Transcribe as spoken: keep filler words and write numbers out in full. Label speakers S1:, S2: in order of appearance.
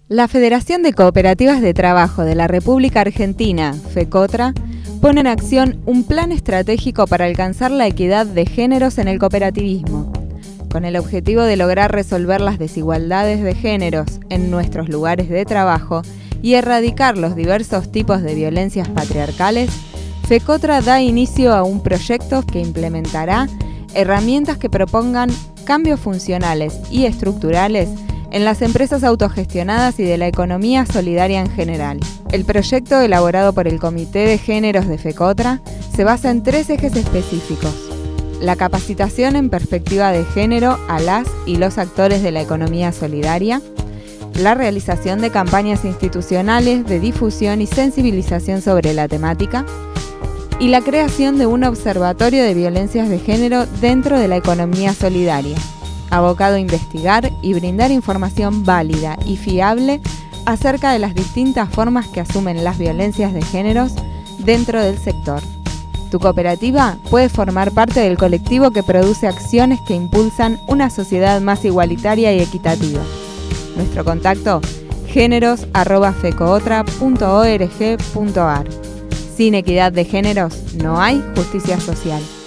S1: La Federación de Cooperativas de Trabajo de la República Argentina, FECOTRA, pone en acción un plan estratégico para alcanzar la equidad de géneros en el cooperativismo, con el objetivo de lograr resolver las desigualdades de géneros en nuestros lugares de trabajo y erradicar los diversos tipos de violencias patriarcales. FECOTRA da inicio a un proyecto que implementará herramientas que propongan cambios funcionales y estructurales en las empresas autogestionadas y de la economía solidaria en general. El proyecto, elaborado por el Comité de Géneros de FECOTRA, se basa en tres ejes específicos: la capacitación en perspectiva de género a las y los actores de la economía solidaria, la realización de campañas institucionales de difusión y sensibilización sobre la temática, y la creación de un observatorio de violencias de género dentro de la economía solidaria, abocado a investigar y brindar información válida y fiable acerca de las distintas formas que asumen las violencias de géneros dentro del sector. Tu cooperativa puede formar parte del colectivo que produce acciones que impulsan una sociedad más igualitaria y equitativa. Nuestro contacto: géneros arroba fecotra punto org punto ar. Sin equidad de géneros no hay justicia social.